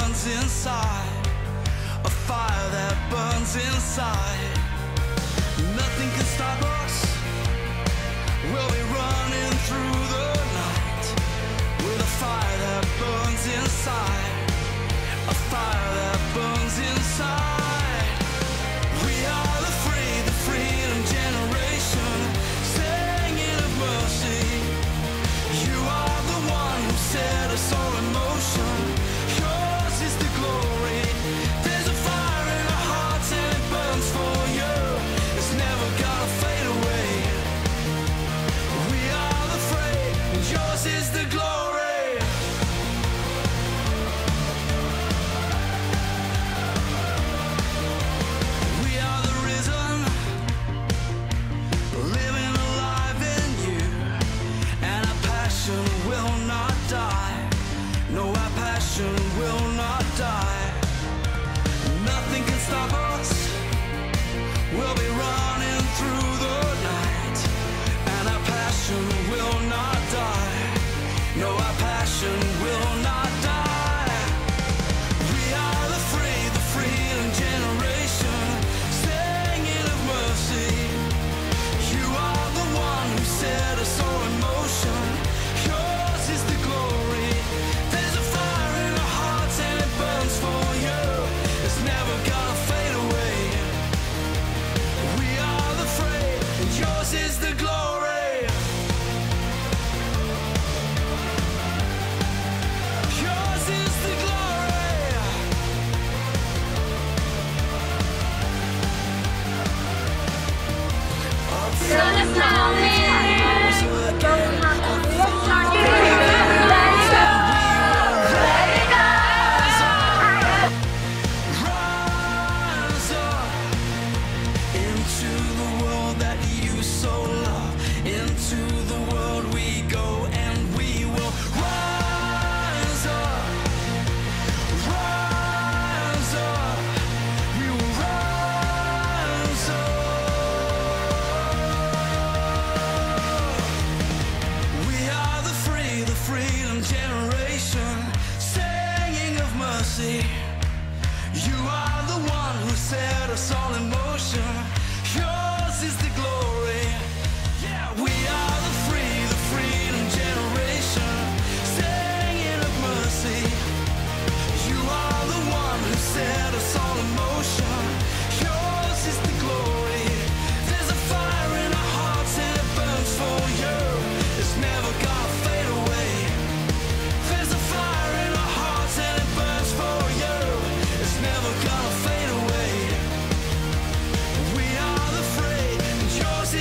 burns inside, a fire that burns inside. Nothing can stop us. We'll be running through the night with a fire that burns inside, a fire that burns inside. We are the free, the freedom generation, singing of mercy. You are the one who set us all in motion. Yours is the glory. There's a fire in our hearts and it burns for you. It's never gonna fade away. We are the free, and yours is the glory. We are the risen, living alive in you, and our passion will not die. No, our passion will not die. Nothing can stop us. We'll be running through the night, and our passion will not die. No, our passion will not die. We are the free, the freedom generation, singing of mercy. You are the one who set us all in motion. Yours is the glory. There's a fire in our hearts and it burns for you. It's never gonna fade away. We are the free, and yours is the glory. Yours is the glory. Rise up into the world that you so love. Into the world we go and we will rise up. Rise up. We will rise up. We are the free, the freedom generation, singing of mercy. You are the one who set us all in motion. Yours is the glory. Yeah, we are the free, the freedom generation, singing of mercy. You are the one who set us all in motion. Yours is the glory. There's a fire in our hearts and it burns for you. It's never gonna fade away. There's a fire in our hearts and it burns for you. It's never gonna fade away. We are the free, and yours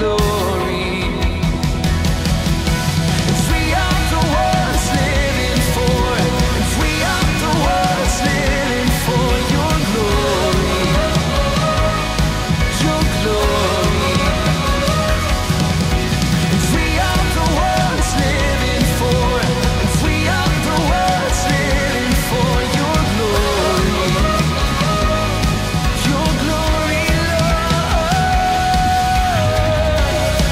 glory. If we are the ones living for, if we are the ones living for your glory, your glory. If we are the ones living for, if we are the ones living for your glory, your glory, Lord.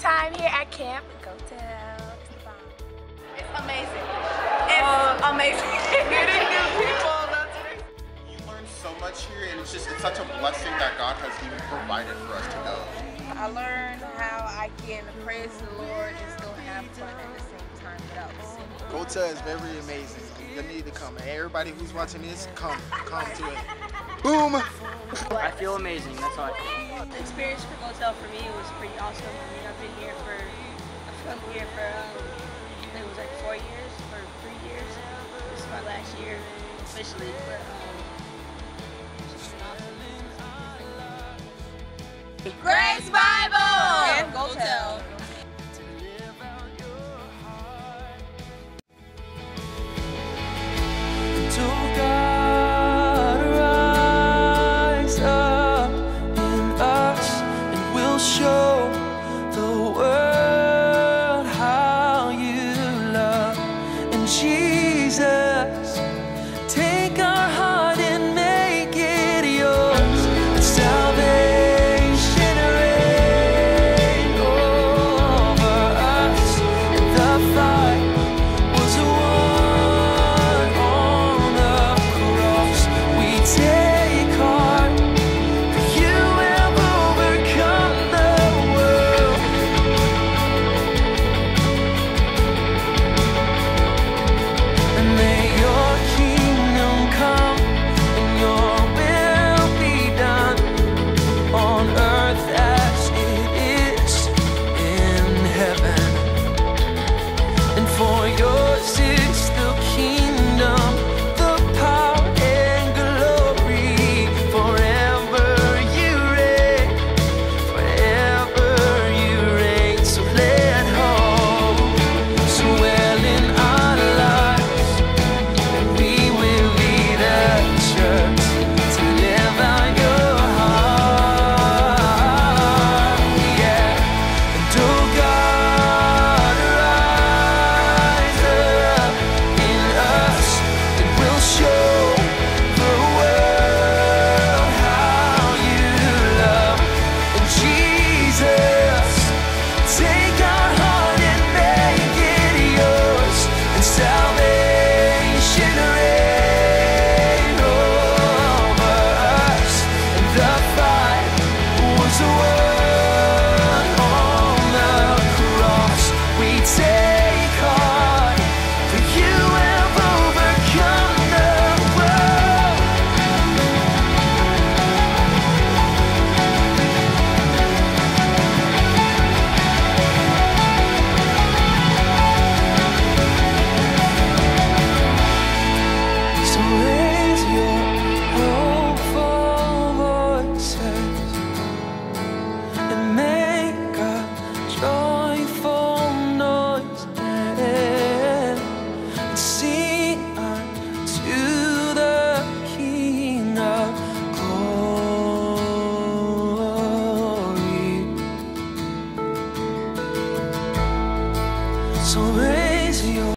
time here at Camp Gotel. It's amazing. It's amazing. Meeting new people, that's it. You learn so much here, and it's such a blessing that God has even provided for us to know. I learned how I can praise the Lord and still have fun at the same time without sin. Gotel is very amazing. You need to come. And everybody who's watching this, come to it. Boom! I feel amazing, that's how I feel. The experience for Gotel for me was pretty awesome. I mean, I've been here for, I think it was like 4 years or 3 years. This is my last year officially, but it's just been awesome. Grace Bible And Gotel. To God rise up in us, and we'll show the world how you love. And Jesus, take our heart and make it yours. And salvation reign over us, and the fight was won on the cross. We take heart, for you have overcome the world. And may your kingdom come, and your will be done on earth as it is in heaven. And for yours is the kingdom, the power and glory. Forever you reign, forever you reign. So let hope swell in our lives, and we will be the church to live out your heart. Yeah. And oh God, rise up in us, and we'll show the world how you love. And Jesus, take our heart and make it yours. And salvation reign over us, and the fight was won on the cross. We take heart, for you have overcome the world. So raise your hopeful voices and make a joyful noise, and sing unto the King of glory. So raise your